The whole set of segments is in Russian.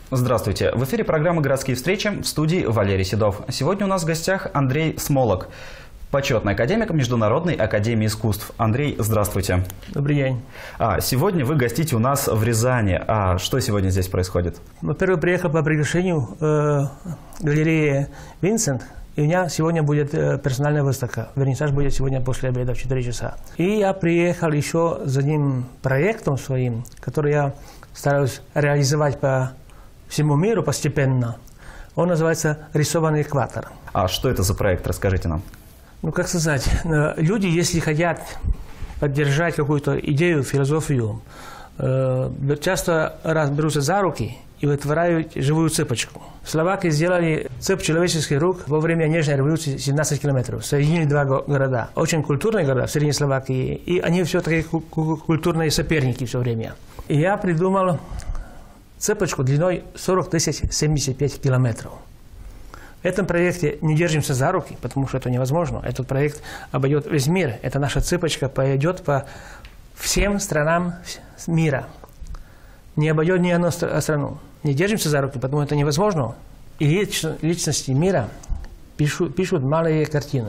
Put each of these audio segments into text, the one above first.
Здравствуйте. В эфире программа «Городские встречи», в студии Валерий Седов. Сегодня у нас в гостях Андрей Смолок, почетный академик Международной академии искусств. Андрей, здравствуйте. Добрый день. Сегодня вы гостите у нас в Рязани. Что сегодня здесь происходит? Во-первых, приехал по приглашению галереи «Винсент». И у меня сегодня будет персональная выставка. Вернисаж будет сегодня после обеда в 4 часа. И я приехал еще за одним проектом своим, который я стараюсь реализовать по всему миру постепенно. Он называется «Рисованный экватор». Что это за проект? Расскажите нам. Ну, как сказать, люди, если хотят поддержать какую-то идею, философию, часто берутся за руки и вытворяют живую цепочку. Словаки сделали цепь человеческих рук во время Нежной революции 17 километров. Соединили два города. Очень культурные города в Средней Словакии. И они все-таки культурные соперники все время. И я придумал цепочку длиной 40 075 километров. В этом проекте не держимся за руки, потому что это невозможно. Этот проект обойдет весь мир. Эта наша цепочка пойдет по всем странам мира. Не обойдет ни одну страну. Не держимся за руки, потому что это невозможно. И личности мира пишут малые картины.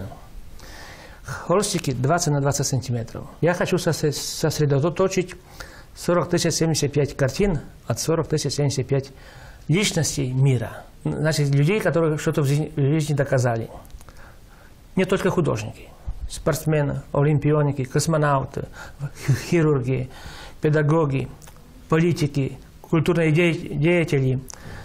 Холстики 20 на 20 сантиметров. Я хочу сосредоточить 40 075 картин от 40 075 личностей мира. Значит, людей, которые что-то в жизни доказали. Не только художники. Спортсмены, олимпионики, космонавты, хирурги, педагоги, политики, культурные деятели,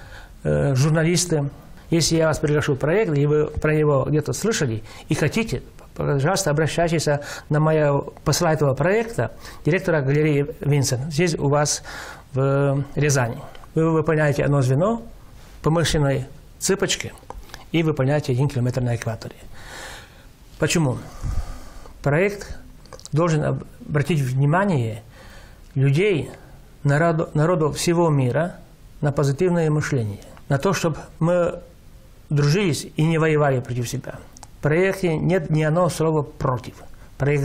журналисты. Если я вас приглашу в проект, и вы про него где-то слышали и хотите, пожалуйста, обращайтесь на моего посла этого проекта, директора галереи «Винсент», здесь у вас в Рязани. Вы выполняете одно звено по мышленной цепочке и выполняете 1 километр на экваторе. Почему? Проект должен обратить внимание людей, народов всего мира на позитивное мышление, на то, чтобы мы дружились и не воевали против себя. В проекте нет ни одного слова «против». Проект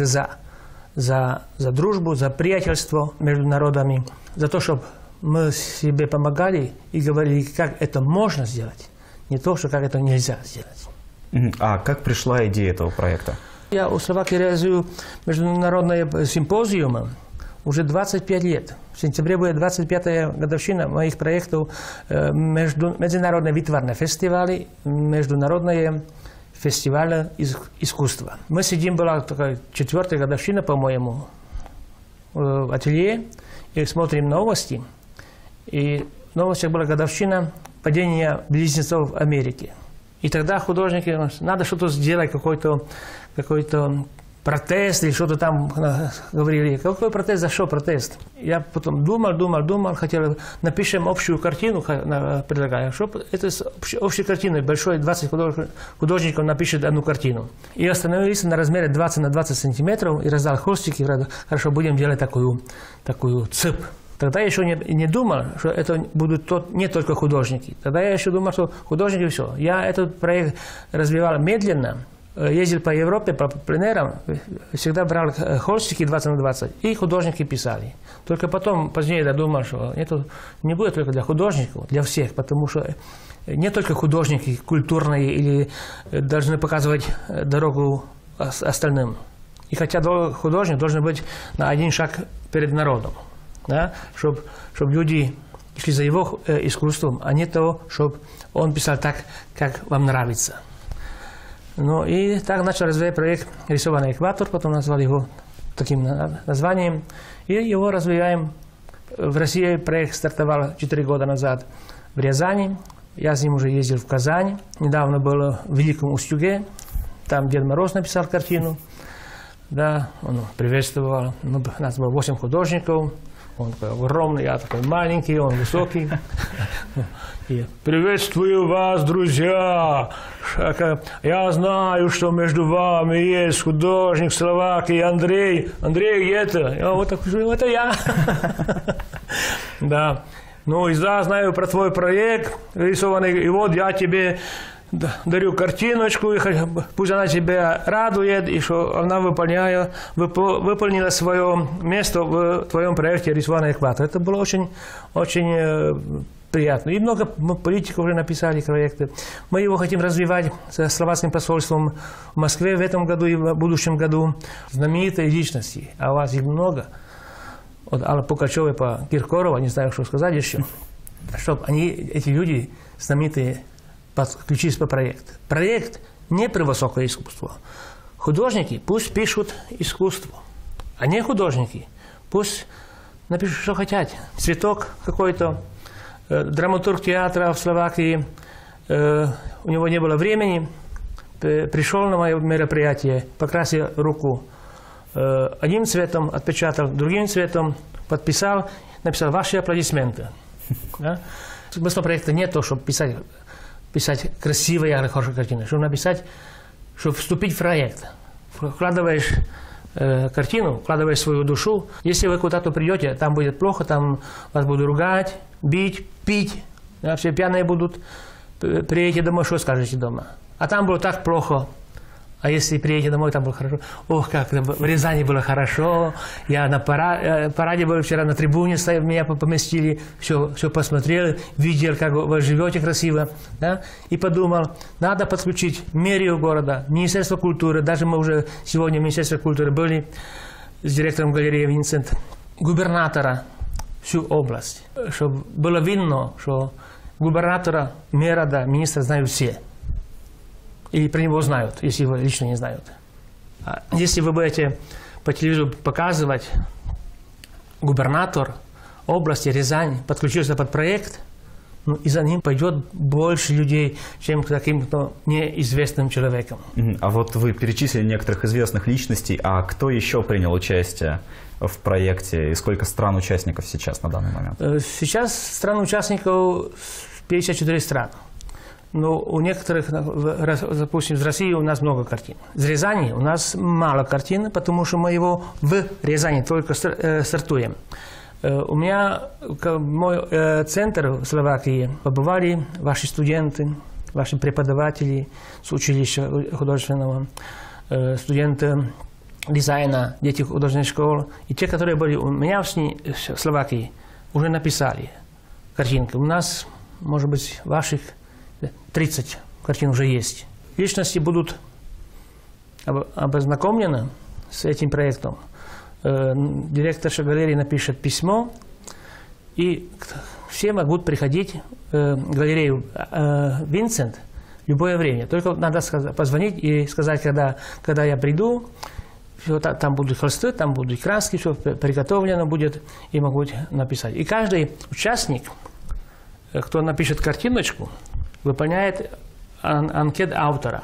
за дружбу, за приятельство между народами, за то, чтобы мы себе помогали и говорили, как это можно сделать, не то, что как это нельзя сделать. А как пришла идея этого проекта? Я у Словакии реализую международные симпозиумы уже 25 лет. В сентябре будет 25-я годовщина моих проектов международные витварные фестивали, международные фестивали искусства. Мы сидим, была такая 4-я годовщина, по-моему, в ателье, и смотрим новости. И в новостях была годовщина падения близнецов Америки. И тогда художники, надо что-то сделать, какой-то протест или что-то там говорили. Какой протест, за что протест? Я потом думал, хотел, напишем общую картину, предлагаю, чтобы это с общей картиной, большой 20 художников напишет одну картину. И остановились на размере 20 на 20 сантиметров и раздал холстики, хорошо, будем делать такую цепь. Тогда я еще не думал, что это будут не только художники. Тогда я еще думал, что художники все. Я этот проект развивал медленно, ездил по Европе, по пленерам, всегда брал холстики 20 на 20, и художники писали. Только потом, позднее я думал, что это не будет только для художников, для всех, потому что не только художники культурные или должны показывать дорогу остальным. И хотя художник должен быть на один шаг перед народом. Да, чтобы люди шли за его искусством, а не то, чтобы он писал так, как вам нравится. Ну и так начал развивать проект «Рисованный экватор», потом назвали его таким названием, и его развиваем. В России проект стартовал 4 года назад в Рязани, я с ним уже ездил в Казань, недавно был в Великом Устюге, там Дед Мороз написал картину, да, он приветствовал, у нас было 8 художников. Он такой огромный, я такой маленький, он высокий. И приветствую вас, друзья! Я знаю, что между вами есть художник Словакии Андрей. Андрей, где это? Вот такой, это я. Да. Ну, и знаю про твой проект рисованный. И вот я тебе дарю картиночку, и пусть она тебя радует, и что она выполнила свое место в твоем проекте «Рисованный экватор». Это было очень, очень приятно. И много политиков уже написали проекты. Мы его хотим развивать с словацким посольством в Москве в этом году и в будущем году. Знаменитые личности, а у вас их много. От Аллы Пугачевой по Киркорову, не знаю, что сказать еще. Чтобы эти люди знаменитые подключились по проекту. Проект не про высокое искусство. Художники пусть пишут искусство, а не художники. Пусть напишут, что хотят. Цветок какой-то. Драматург театра в Словакии, у него не было времени, пришел на мое мероприятие, покрасил руку одним цветом, отпечатал другим цветом, подписал, написал «Ваши аплодисменты». Да? Смысл проекта не то, чтобы писать красивые, хорошие картины, чтобы написать, чтобы вступить в проект. Вкладываешь картину, вкладываешь свою душу. Если вы куда-то придете, там будет плохо, там вас будут ругать, бить, пить, да, все пьяные будут. Приедете домой, что скажете дома? А там было так плохо. А если приедете домой, там было хорошо. Ох, как в Рязани было хорошо. Я на параде был вчера, на трибуне меня поместили, все посмотрел, видел, как вы живете красиво. Да? И подумал, надо подключить мэрию города, Министерство культуры. Даже мы уже сегодня в Министерстве культуры были с директором галереи Винсент, губернатора всю область. Чтобы было видно, что губернатора, мэра, да, министра знают все. И про него знают, если его лично не знают. А если вы будете по телевизору показывать, губернатор области Рязань подключился под проект, ну, и за ним пойдет больше людей, чем к каким-то неизвестным человеком. А вот вы перечислили некоторых известных личностей, а кто еще принял участие в проекте и сколько стран-участников сейчас на данный момент? Сейчас стран-участников 54 страны. Но у некоторых, допустим, из России у нас много картин. Из Рязани у нас мало картин, потому что мы его в Рязани только стартуем. У меня мой центр в Словакии побывали ваши студенты, ваши преподаватели с училища художественного, студенты дизайна, дети художественной школы. И те, которые были у меня в Словакии, уже написали картинки. У нас, может быть, ваших 30 картин уже есть. Личности будут ознакомлены с этим проектом. Директорша галереи напишет письмо, и все могут приходить в галерею Винсент в любое время. Только надо позвонить и сказать, когда я приду, все, там будут холсты, там будут краски, все приготовлено будет, и могут написать. И каждый участник, кто напишет картиночку, выполняет анкет автора.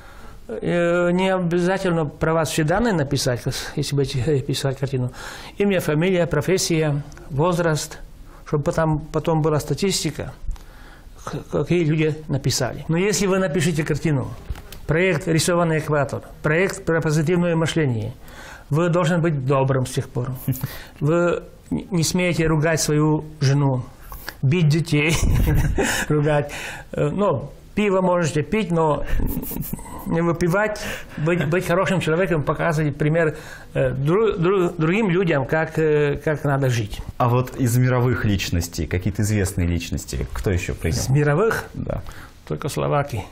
Не обязательно про вас все данные написать, если будете писать картину. Имя, фамилия, профессия, возраст, чтобы потом была статистика, какие люди написали. Но если вы напишите картину, проект «Рисованный экватор», проект про позитивное мышление, вы должны быть добрым с тех пор. Вы не смеете ругать свою жену, бить детей, ругать. Ну, пиво можете пить, но не выпивать, быть хорошим человеком, показывать пример другим людям, как надо жить. А вот из мировых личностей, какие-то известные личности, кто еще принял? Из мировых? Да. Только словаки.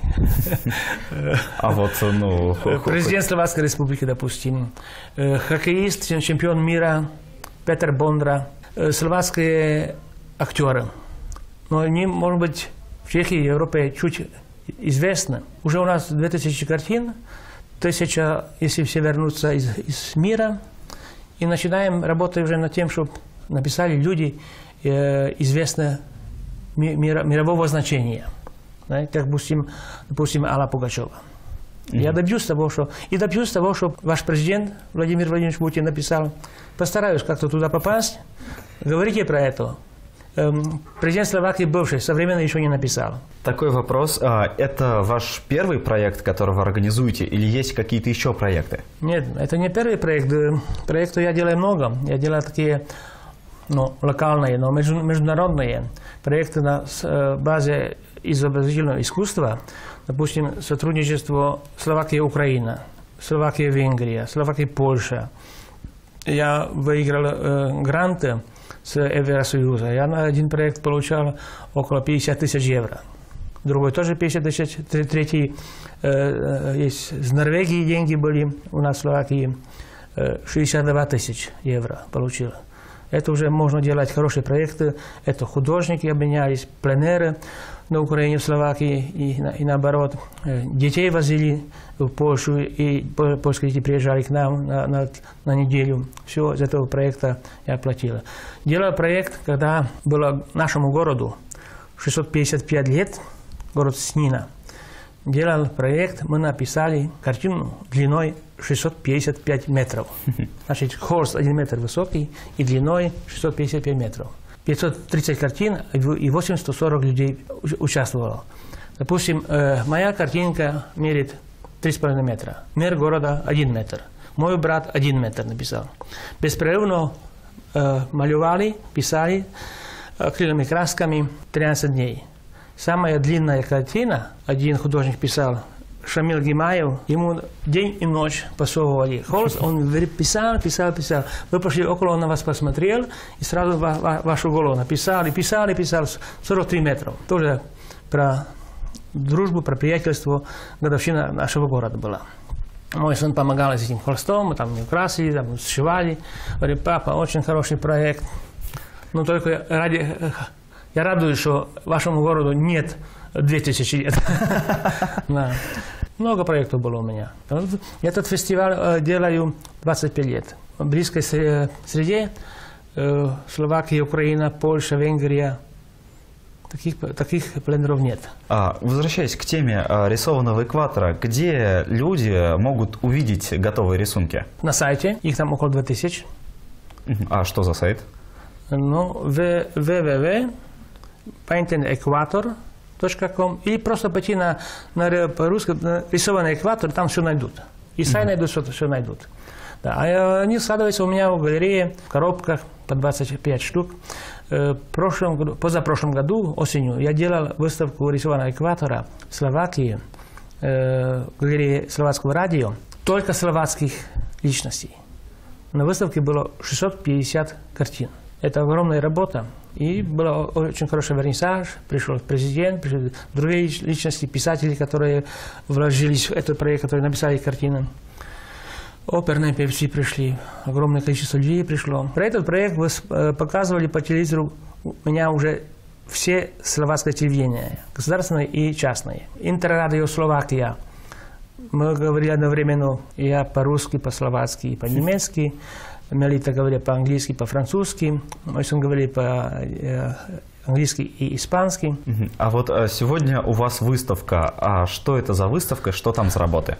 А вот, ну... Президент Словацкой Республики, допустим. Хоккеист, чемпион мира Петр Бондра. Словацкие актеры. Но они, может быть, в Чехии и Европе чуть известны. Уже у нас 2000 картин, 1000, если все вернутся из мира. И начинаем работать уже над тем, чтобы написали люди известные мирового значения. Как, допустим, Алла Пугачева. Я добьюсь того, что ваш президент Владимир Владимирович Путин написал. Постараюсь как-то туда попасть. Говорите про это. Президент Словакии бывший, современный еще не написал. Такой вопрос. Это ваш первый проект, который вы организуете, или есть какие-то еще проекты? Нет, это не первый проект. Проектов я делаю много. Я делаю такие но локальные, но международные проекты на базе изобразительного искусства, допустим, сотрудничество Словакия-Украина, Словакия-Венгрия, Словакия-Польша. Я выиграл гранты с Евросоюза. Я на один проект получал около 50 тысяч евро. Другой тоже 50 тысяч. Третий есть с Норвегии деньги были у нас в Словакии. 62 тысяч евро получил. Это уже можно делать хорошие проекты. Это художники обменялись, пленеры на Украине, в Словакии и наоборот. Детей возили в Польшу, и польские дети приезжали к нам на неделю. Все из этого проекта я платил. Делал проект, когда было нашему городу 655 лет, город Снина. Делал проект, мы написали картину длиной 655 метров. Значит, холст 1 метр высокий и длиной 655 метров. 530 картин и 840 людей участвовало. Допустим, моя картинка мерит 3,5 метра. Мер города 1 метр. Мой брат 1 метр написал. Беспрерывно малювали, писали акриловыми красками 13 дней. Самая длинная картина, один художник писал, Шамил Гимаев, ему день и ночь посовывали холст, он писал. Вы пошли около, он на вас посмотрел и сразу вашу голову написал, писал 43 метра. Тоже про дружбу, про приятельство, годовщина нашего города была. Мой сын помогал с этим холстом, мы там украсили, там сшивали. Говорит, папа, очень хороший проект. Но только я радуюсь, что вашему городу нет 2000 лет. Много проектов было у меня. Этот фестиваль делаю 25 лет. В близкой среде Словакия, Украина, Польша, Венгрия. Таких пленеров нет. Возвращаясь к теме рисованного экватора, где люди могут увидеть готовые рисунки? На сайте. Их там около 2000. А что за сайт? Ну, www.paintedequator.com или просто пойти по-русски рисованный экватор, там все найдут. И сайт найдут, все найдут. Да, а они складываются у меня в галерее в коробках по 25 штук. Позапрошлом году, осенью, я делал выставку рисованного экватора в Словакии, в галерее Словацкого радио, только словацких личностей. На выставке было 650 картин. Это огромная работа. И был очень хороший вернисаж. Пришел президент, пришли другие личности, писатели, которые вложились в этот проект, которые написали картины. Оперные певцы пришли, огромное количество людей пришло. Про этот проект показывали по телевизору у меня уже все словацкое телевидение, государственное и частное. Интеррадио Словакия. Мы говорили одновременно, я по-русски, по-словацки и по-немецки. Мелита говорит по-английски, по-французски. Мой сын говорит по-английски и испански. А вот сегодня у вас выставка. А что это за выставка? Что там за работы?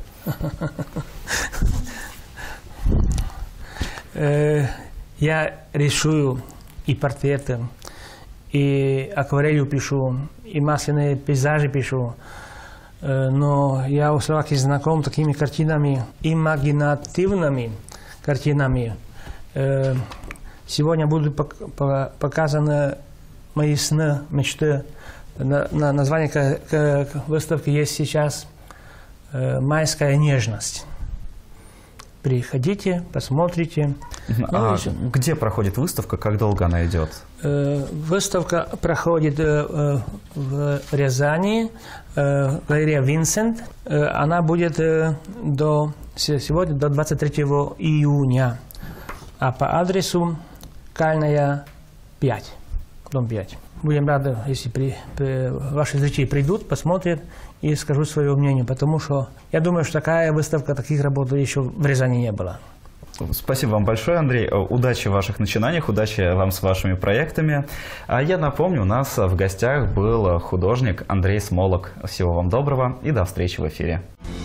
Я рисую и портреты, и акварелью пишу, и масляные пейзажи пишу. Но я у Словакии знаком с такими картинами, имагинативными картинами. Сегодня будут показаны мои сны, мечты. Название выставки есть сейчас «Майская нежность». Приходите, посмотрите. Где проходит выставка, как долго она идет? Выставка проходит в Рязани, галерея «Винсент». Она будет сегодня до 23 июня. А по адресу Кальная 5, дом 5. Будем рады, если ваши зрители придут, посмотрят и скажут свое мнение, потому что я думаю, что такая выставка, таких работ еще в Рязани не было. Спасибо вам большое, Андрей. Удачи в ваших начинаниях, удачи вам с вашими проектами. А я напомню, у нас в гостях был художник Андрей Смолок. Всего вам доброго и до встречи в эфире.